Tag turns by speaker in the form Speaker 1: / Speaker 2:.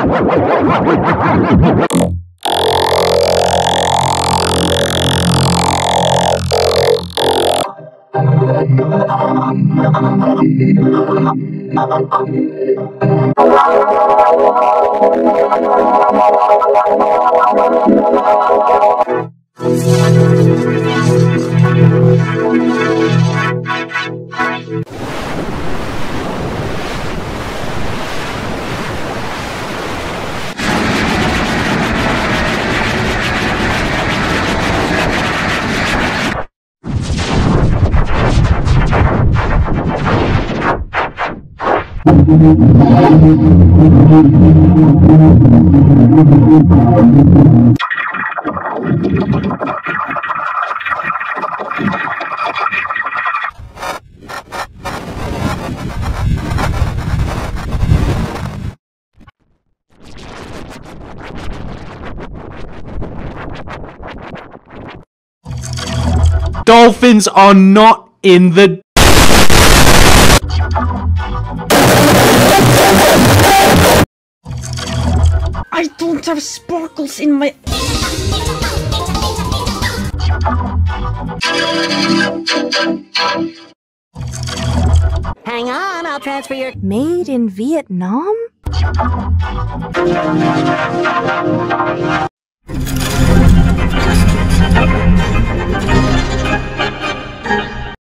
Speaker 1: Dolphins are not in the...
Speaker 2: I don't have sparkles in my...
Speaker 3: Hang on, I'll transfer your...
Speaker 4: Made in Vietnam?